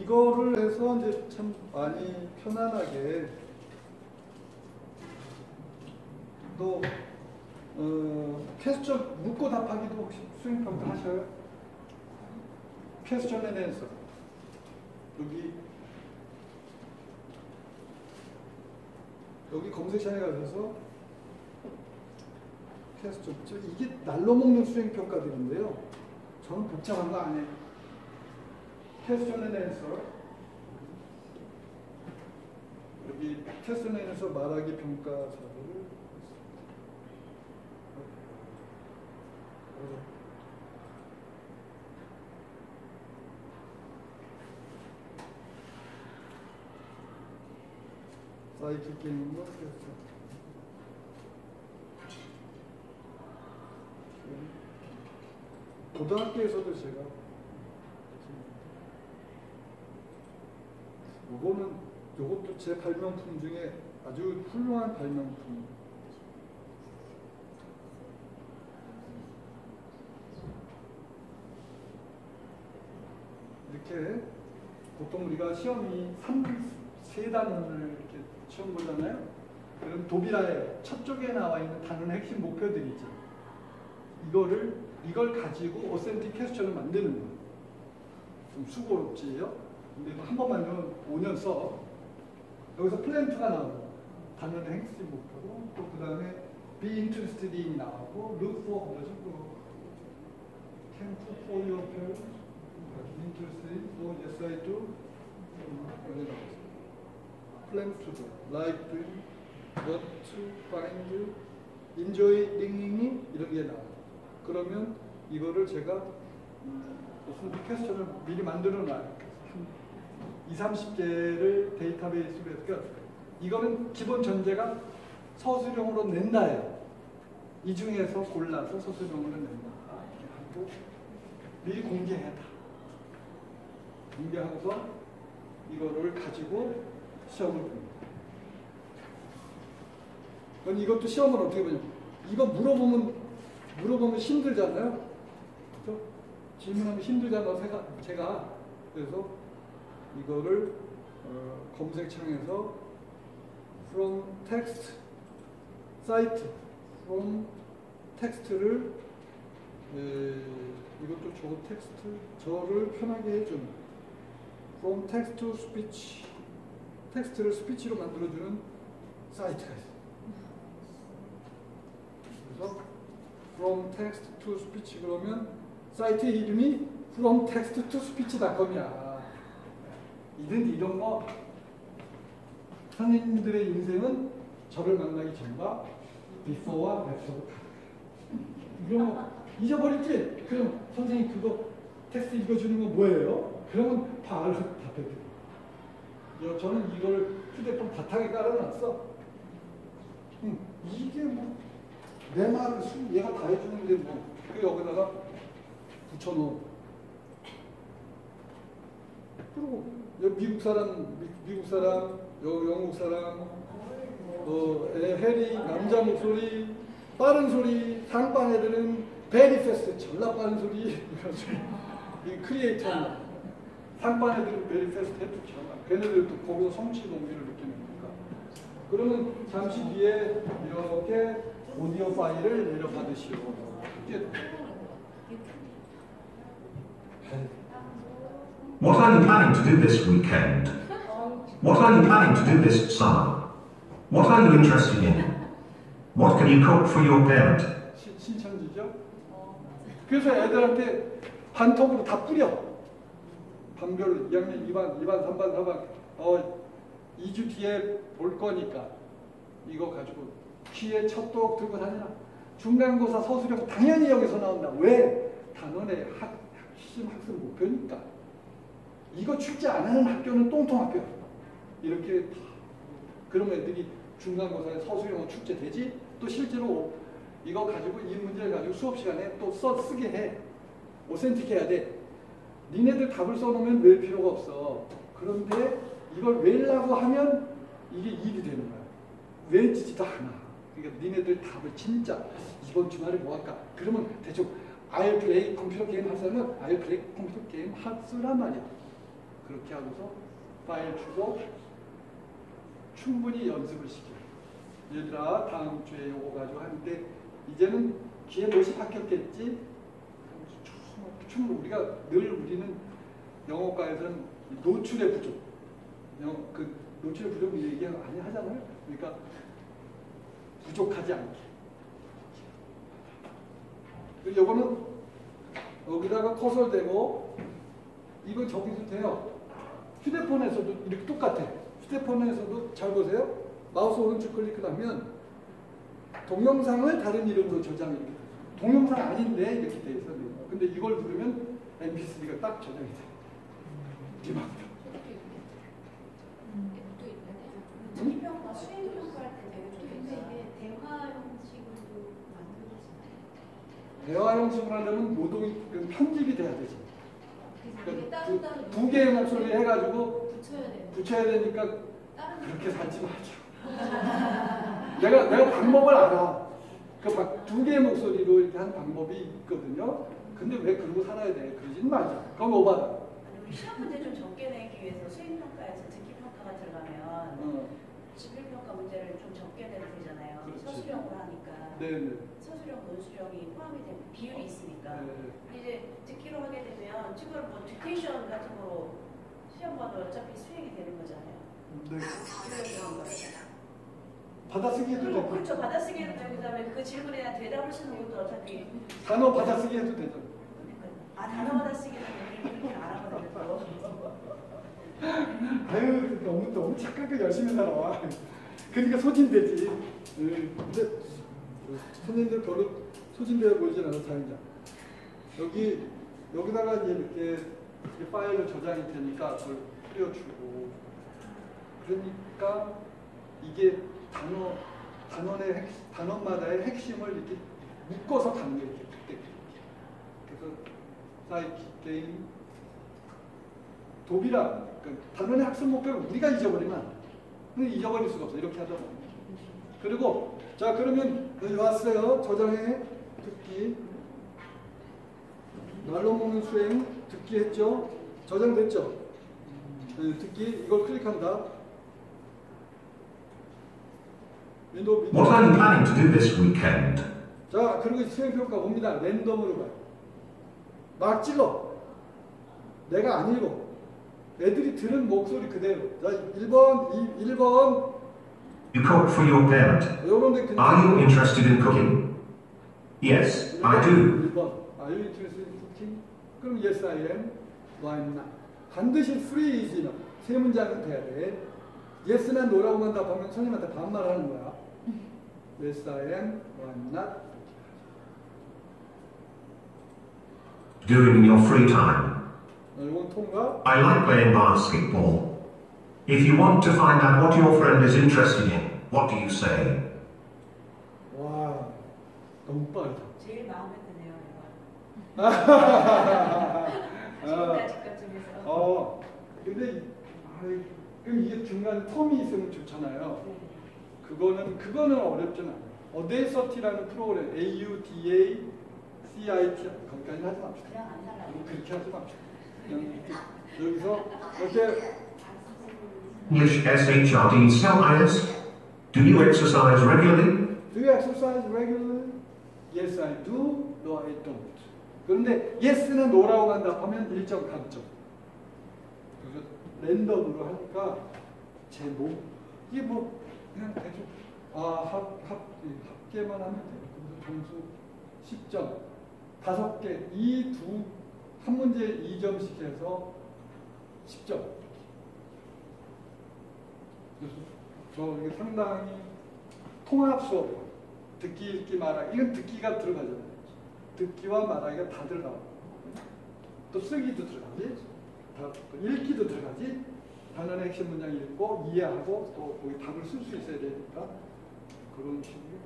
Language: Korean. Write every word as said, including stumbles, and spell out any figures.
이거를 해서 이제 참 많이 편안하게 또 어, 퀘스천 묻고 답하기도 혹시 수행평가 하셔요? 퀘스천 앤 앤서 여기 여기 검색창에 가셔서 퀘스천 이게 날로 먹는 수행평가들인데요. 저는 복잡한 거 안 해요. 퀘스천 앤 앤서 여기 퀘스천 앤 앤서 말하기 평가사를 사이클 게임으로 고등학교에서도 제가 이거는 이것도 제 발명품 중에 아주 훌륭한 발명품. 이렇게 보통 우리가 시험이 삼, 세 단원을 이렇게 시험 보잖아요. 그럼 도비라에 첫 쪽에 나와 있는 단원의 핵심 목표들이 있죠. 이거를 이걸 가지고 오센틱 퀘스천을 만드는 거예요. 좀 수고롭지요. 근데 한 번만 하면 오 년 써. 여기서 플랜 투가 나오고 단원의 핵심 목표고 또 그 다음에 be interested in 나오고 look for 뭐죠? can for your parents interested in or yes I do 여기 나왔어요. plan to do, like to, what to find, enjoy, 링링이 이런 게 나와요. 그러면 이거를 제가 무슨 퀘스천을 미리 만들어 놔요. 한 이삼십 개를 데이터베이스로 해서 그러니까 이거는 기본 전제가 서술형으로 낸다예요. 이 중에서 골라서 서술형으로 낸다. 이렇게 하고 미리 공개해야 다. 공개하고서 이거를 가지고 시험을 봅니다. 그럼 이것도 시험을 어떻게 보냐? 이거 물어보면 물어보면 힘들잖아요. 그렇죠? 질문하면 힘들잖아요. 제가, 제가 그래서 이거를 어, 검색창에서 from text site from text를 에, 이것도 저 텍스트 저를 편하게 해주는 from text to speech 텍스트를 스피치로 만들어주는 사이트가 있어요. 그래서 from text to speech 그러면 사이트 이름이 from text to speech 닷컴이야. 이런 이런 거 선생님들의 인생은 저를 만나기 전과 before와 after가 이런 거 잊어버렸지? 그럼 선생님 그거 텍스트 읽어주는 거 뭐예요? 그러면 바로 답해드려요. 저는 이걸 휴대폰 바탕에 깔아놨어. 응, 이게 뭐 내 말을 얘가 다 해주는데 뭐 그 여기다가 붙여놓어. 그리고 미국 사람, 미, 미국 사람, 영국 사람, 어, 해리 남자 목소리, 빠른 소리, 상반 애들은 베리 패스트, 전라 빠른 소리, 이 크리에이터 상반 애들은 베리 패스트 해도 전라. 걔네들도 거기서 성취 동기를 느끼는 거니까. 그러면 잠시 뒤에 이렇게 오디오 파일을 내려받으시오. What are you planning to do this weekend? What are you planning to do this summer? What are you interested in? What can you cook for your parent? 시, 신천지죠? 그래서 애들한테 반톡으로 다 뿌려. 반별로 이 학년 이 반, 이 반, 삼 반, 사 반 어, 이 주 뒤에 볼 거니까 이거 가지고 귀에 첫 독 들고 다니라. 중간고사 서술형 당연히 여기서 나온다. 왜? 단원의 학, 핵심 학습 목표니까. 이거 출제 안 하는 학교는 똥통 학교야. 이렇게 그런 애들이 중간고사에 서술형은 출제되지? 또 실제로 이거 가지고 이 문제를 가지고 수업 시간에 또 써 쓰게 해. 오센틱 해야 돼. 니네들 답을 써놓으면 외울 필요가 없어. 그런데 이걸 외우려고 하면 이게 일이 되는 거야. 외지지도 않아. 그러니까 니네들 답을 진짜 이번 주말에 뭐 할까? 그러면 대충 I'll play 컴퓨터 게임 할 사람은 I'll play 컴퓨터 게임 할 쓰란 말이야. 그렇게 하고서 파일 주고 충분히 연습을 시켜요. 얘들아 다음 주에 요거 가지고 하는데 이제는 귀에 못이 박혔겠지? 충분 우리가 늘 우리는 영어과에서는 노출의 부족, 영, 그 노출의 부족 얘기 많이 하잖아요. 그러니까 부족하지 않게. 그리고 요거는 여기다가 커서 대고 이거 저기도 돼요. 휴대폰에서도 이렇게 똑같아. 휴대폰에서도 잘 보세요. 마우스 오른쪽 클릭하면 동영상을 다른 이름으로 저장이 이렇게 돼요. 동영상 아닌데 이렇게 돼 있어요. 근데 이걸 누르면 엠피쓰리가 딱 저장이 돼요. 이만큼. 수행평가, 수행평가할 때 되게 좋겠는데 이게 대화 형식으로 만들어지나요? 대화 형식으로 하려면 노동이 편집이 돼야 되지. 그래서 이게 두, 따로따로 두 개의 목소리 해가지고 붙여야 돼요. 붙여야 되니까 다른 그렇게 살지 마죠. 내가 내가 방법을 알아. 그 두 개의 목소리로 이렇게 하는 방법이 있거든요. 근데 왜 그러고 살아야 돼? 그러진 말자. 그건 오바다. 아니, 우리 시험 문제 좀 적게 내기 위해서 수행평가에서 듣기평가가 들어가면 어. 지필평가 문제를 좀 적게 내도 되잖아요. 그렇지. 서술형으로 하니까. 네네. 서술형, 논술형이 포함이 되는 비율이 있으니까. 네. 이제 듣기로 하게 되면 지금 뭐 디테이션 같은 거로 시험 봐도 어차피 수행이 되는 거잖아요. 네. 그런 거. 받아쓰기 해도 그리고 되고 그렇죠. 받아쓰기 해도 되고 그다음에 그 질문에 대한 대답을 쓰는 것도 어차피 단어 받아쓰기 해도 되죠. 아 단어 받아쓰기는 그렇게 안 하거든요. 아유 너무 너무 착하게 열심히 살아와. 그러니까 소진되지. 네. 근데 선생님들 별로 소진되어 보이진 않아. 다행이다. 여기 여기다가 이제 이렇게, 이렇게 파일로 저장이 되니까 그걸 뿌려주고 그러니까 이게 단어 단원의 핵, 단원마다의 핵심을 이렇게 묶어서 가는 게 이렇게 그때 그래서 사이키 게임 도비라 그러니까 단원의 학습 목표를 우리가 잊어버리면 안 돼. 잊어버릴 수가 없어. 이렇게 하다 보면. 그리고 자 그러면 여기 왔어요. 저장해 듣기 말로 먹는 수행 듣기 했죠. 저장됐죠. 네, 듣기 이걸 클릭한다. 윈도우 What are you planning to do this weekend? 자 그리고 수행평가 옵니다. 랜덤으로 가요. 막 찍어. 내가 안 읽어. 애들이 들은 목소리 그대로. 자 일 번, 일 번 You cook for your parent. 요런데 그냥 Are you interested in cooking? Yes, I do. 일 번 Are you interested in cooking? 그럼 yes I am. Why not? 반드시 three is enough. 세 문장은 돼야 돼. yes나 no라고만 답하면 선생님한테 반말하는 거야. Yes I am. Why not? Doing in your free time. 이건 통과. I like playing basketball. If you want to find out what your friend is interested in, what do you say? 와 너무 빠르다. 제일 마음에 드네요. 아, 지금까지 것 중에서. 어, 근데 아이, 그럼 이게 중간 텀이 있으면 좋잖아요. 네. 그거는 그거는 어렵진 않아요. 어데이서티라는 프로그램 A U D A C I T 거기까지 하지 맙시다. 그냥 안 살라고. 그렇게 하지 맙시다. 그냥 이렇게, 여기서 이렇게 English S H R D C L I S. Do you exercise regularly? Do you exercise regularly? Yes, I do. No, I don't. 그런데 yes는 no라고 간다 하면 일정 감점. 그래서 랜덤으로 하니까 제 몸 이게 뭐 그냥 대충 아합합 합계만 하면 돼요. 그래서 점수 십 점 다섯 개 이 두 한 문제 이 점씩 해서 십 점. 그래서 저 이게 상당히 통합 수업 듣기 읽기 말하기 이건 듣기가 들어가잖아요. 듣기와 말하기가 다 들어가고 또 쓰기도 들어가지 다, 또 읽기도 들어가지 단어의 핵심 문장 읽고 이해하고 또 거기 답을 쓸 수 있어야 되니까 그런 식으로